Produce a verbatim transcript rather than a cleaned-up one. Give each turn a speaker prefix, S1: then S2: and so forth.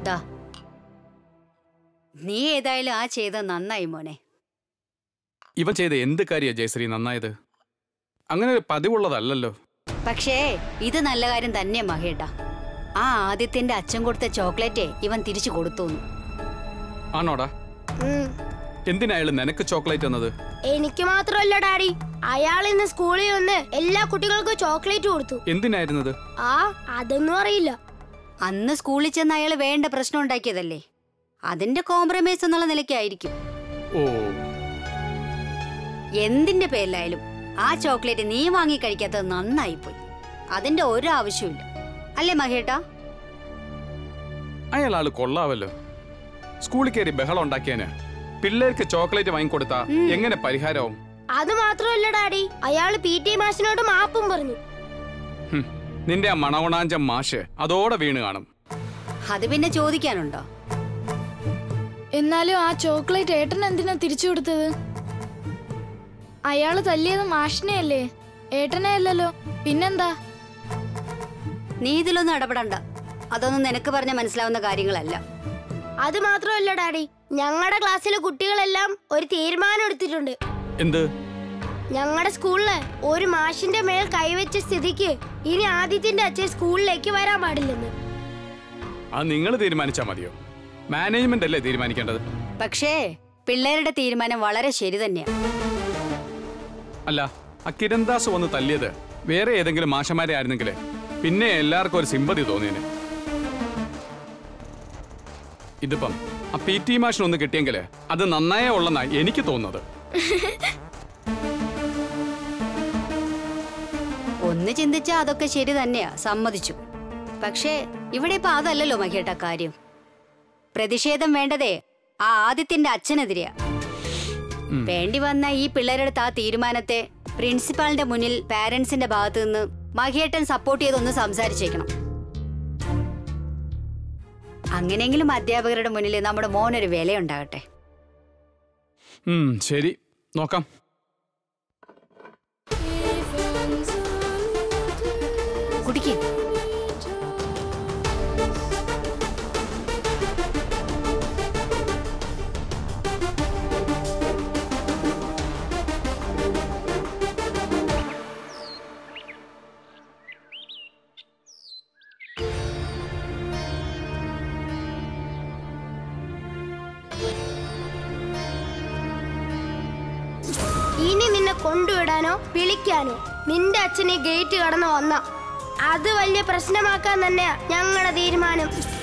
S1: ദാ നീ ഏതായാലും ആ ചെയ്ത നന്നായി മോനെ.
S2: ഇവ ചെയ്ത എന്ത് കാര്യ ജയശ്രീ നന്നായത്? അങ്ങനെ ഒരു പതിവുള്ളതല്ലോ.
S1: പക്ഷേ ഇത് നല്ല കാര്യം തന്നെയാ മഹേട്ടാ. ആ ആദിത്യന്റെ അച്ഛൻ കൊടുത്ത ചോക്ലേറ്റ് ഇവൻ തിരിച്ചു കൊടുത്തു.
S2: ആണോടാ? എന്തിനായാലും നിനക്ക് ചോക്ലേറ്റ് തന്നത്?
S3: എനിക്ക് മാത്രമല്ല ഡാഡി, അയാൾ ഇന്ന് സ്കൂളിൽ വന്ന് എല്ലാ കുട്ടികൾക്കും ചോക്ലേറ്റ് കൊടുത്തു.
S2: എന്തിനായിരുന്നത്?
S3: ആ അതൊന്നും അറിയില്ല.
S1: അന്ന് സ്കൂളിൽ ചെന്ന് അയാൾ വേണ്ട പ്രശ്നം ഉണ്ടാക്കിയതല്ലേ, അതിന്റെ കോംപ്രമൈസ് എന്നുള്ള നിലയ്ക്കായിരിക്കും.
S2: ഓ,
S1: എന്തിന്റെ പേരിലായാലും ആ ചോക്ലേറ്റ് നീ വാങ്ങി കഴിക്കാത്തത് നന്നായി പോയി. അതിന്റെ ഒരു ആവശ്യമില്ല അല്ലേ മഹേട്ടാ?
S2: അയാൾ ആള് കൊള്ളാവല്ലോ. സ്കൂളിൽ കയറി ബഹളം ഉണ്ടാക്കിയാന് പിള്ളേർക്ക് ചോക്ലേറ്റ് വാങ്ങിക്കൊടുത്താ എങ്ങനെ പരിഹാരവും?
S3: അത് മാത്രമല്ല ഡാഡി, അയാൾ പി ടി മാഷിനോട് മാപ്പും പറഞ്ഞു.
S2: നിന്റെ ആ മണവണാഞ്ചം മാഷ് അതോടെ വീണ് കാണും.
S1: അത് പിന്നെ ചോദിക്കാനുണ്ടോ?
S4: എന്നാലും ആ ചോക്ലേറ്റ് ഏട്ടൻ എന്തിനാ തിരിച്ചു കൊടുത്തത്? അയാള് തല്ലിയത് മാഷിനെ അല്ലേ, ഏട്ടനെ അല്ലല്ലോ. പിന്നെന്താ?
S1: നീ ഇതിലൊന്നും ഇടപെടണ്ട. അതൊന്നും നിനക്ക് പറഞ്ഞ മനസ്സിലാവുന്ന കാര്യങ്ങളല്ല.
S3: അത് മാത്രമല്ല ഡാഡി, ഞങ്ങളുടെ ക്ലാസ്സിലെ കുട്ടികളെല്ലാം ഒരു തീരുമാനം എടുത്തിട്ടുണ്ട്.
S2: എന്ത്?
S3: ഞങ്ങളുടെ സ്കൂളില് ഒരു മാഷിന്റെ മേൽ കൈവച്ച സ്ഥിതിക്ക് ഇനി ആദിത്യന്റെ അച്ഛൻ സ്കൂളിലേക്ക് വരാൻ പാടില്ലെന്ന്.
S2: അത് നിങ്ങൾ തീരുമാനിച്ചാ മതിയോ? മാനേജ്മെന്റ് അല്ലേ തീരുമാനിക്കേണ്ടത്?
S1: പക്ഷേ പിള്ളേരുടെ തീരുമാനം വളരെ ശരി തന്നെയാ.
S2: അല്ല, ആ കിരൺദാസ് വന്ന് തല്ലിയത് വേറെ ഏതെങ്കിലും മാഷന്മാരെ ആയിരുന്നെങ്കിൽ പിന്നെ എല്ലാവർക്കും ഒരു സിമ്പതി തോന്നിയേനെ. ഇതിപ്പം ആ പി ടി മാഷിനൊന്ന് കിട്ടിയെങ്കിൽ അത് നന്നായേ ഉള്ളെന്നാ എനിക്ക് തോന്നുന്നത്.
S1: ഒന്ന് ചിന്തിച്ചാ അതൊക്കെ ശരി തന്നെയാ, സമ്മതിച്ചു. പക്ഷേ ഇവിടെ ഇപ്പൊ അതല്ലല്ലോ മഹേട്ട കാര്യം. പ്രതിഷേധം വേണ്ടതേ ആ ആദിത്യന്റെ അച്ഛനെതിരെയാ. വേണ്ടി വന്ന ഈ പിള്ളേരെടുത്ത ആ തീരുമാനത്തെ പ്രിൻസിപ്പാളിന്റെ മുന്നിൽ പാരന്റ്സിന്റെ ഭാഗത്തു നിന്ന് മഹേട്ടൻ സപ്പോർട്ട് ചെയ്തൊന്ന് സംസാരിച്ചേക്കണം. അങ്ങനെയെങ്കിലും അധ്യാപകരുടെ മുന്നിൽ നമ്മുടെ മോനൊരു വിലയുണ്ടാകട്ടെ.
S2: ശരി, നോക്കാം.
S1: കുടിക്ക്.
S3: ഇനി നിന്നെ കൊണ്ടുവിടാനോ വിളിക്കാനോ നിന്റെ അച്ഛനെ ഗേറ്റ് കടന്നു വന്ന അത് വലിയ പ്രശ്നമാക്കാൻ തന്നെയാ ഞങ്ങളുടെ തീരുമാനം.